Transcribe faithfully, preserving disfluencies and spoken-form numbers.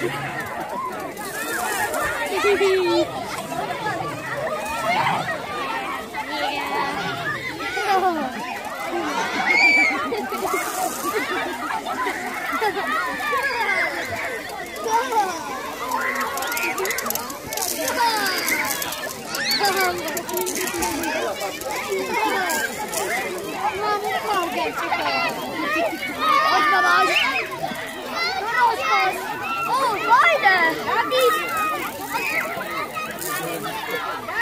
Ott van az! Rossz van! Ó, majdnem! Hát így!